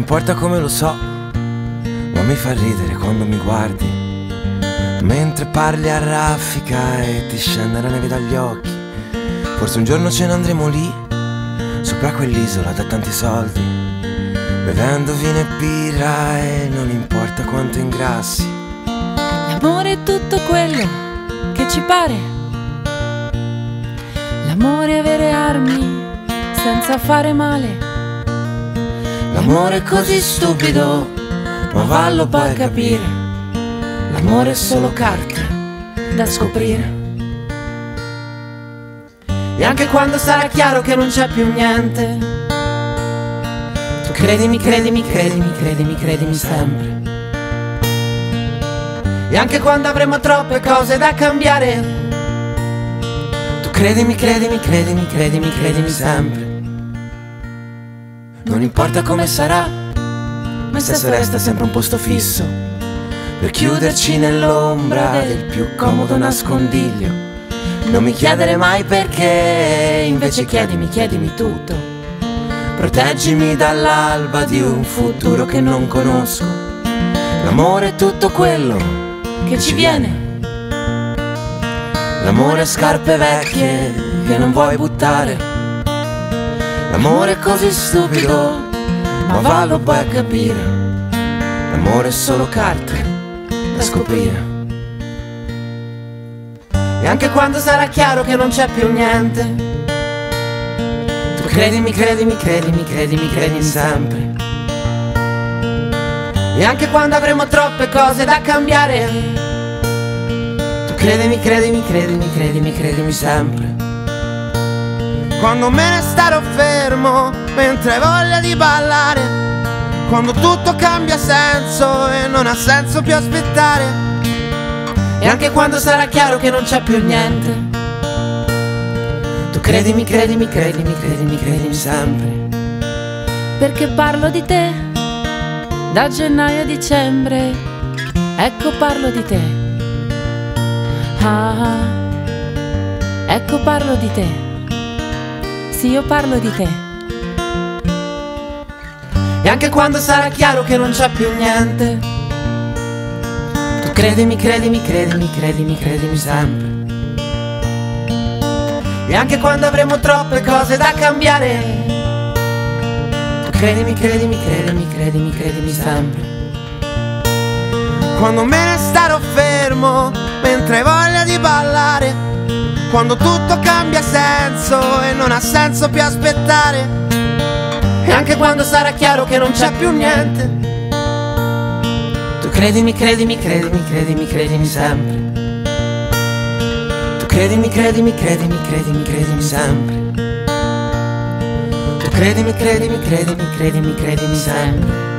importa come lo so, ma mi fa ridere quando mi guardi, mentre parli a raffica e ti scende la neve dagli occhi. Forse un giorno ce ne andremo lì, sopra quell'isola da tanti soldi, bevendo vino e birra e non importa quanto ingrassi. L'amore è tutto quello che ci pare. L'amore è avere armi senza fare male. L'amore è così stupido, ma vallo poi a capire. L'amore è solo carte Da scoprire. E anche quando sarà chiaro che non c'è più niente, tu credimi, credimi, credimi, credimi, credimi sempre. E anche quando avremo troppe cose da cambiare, tu credimi, credimi, credimi, credimi, credimi sempre. Non importa come sarà, ma il sesso resta sempre un posto fisso, per chiuderci nell'ombra del più comodo nascondiglio. Non mi chiedere mai perché, invece chiedimi, chiedimi tutto. Proteggimi dall'alba di un futuro che non conosco. L'amore è tutto quello Che ci viene. L'amore è scarpe vecchie che non vuoi buttare. L'amore è così stupido, ma vallo poi a capire. L'amore è solo carte da scoprire. E anche quando sarà chiaro che non c'è più niente, tu credimi, credimi, credimi, credimi, credimi sempre. E anche quando avremo troppe cose da cambiare, tu credimi, credimi, credimi, credimi, credimi sempre. Quando me ne starò fermo mentre hai voglia di ballare, quando tutto cambia senso e non ha senso più aspettare. E anche quando sarà chiaro che non c'è più niente, tu credimi, credimi, credimi, credimi, credimi sempre. Perché parlo di te da gennaio a dicembre. Ecco parlo di te. Ah, ecco parlo di te. Sì, io parlo di te. E anche quando sarà chiaro che non c'è più niente, tu credimi, credimi, credimi, credimi, credimi sempre. E anche quando avremo troppe cose da cambiare, tu credimi, credimi, credimi, credimi, credimi sempre. Quando me ne starò fermo mentre hai voglia di ballare, quando tutto cambia senso e non ha senso più aspettare. E anche quando sarà chiaro che non c'è più niente, tu credimi, credimi, credimi, credimi, credimi sempre. Tu credimi, credimi, credimi, credimi, credimi sempre. Tu credimi, credimi, credimi, credimi, credimi sempre.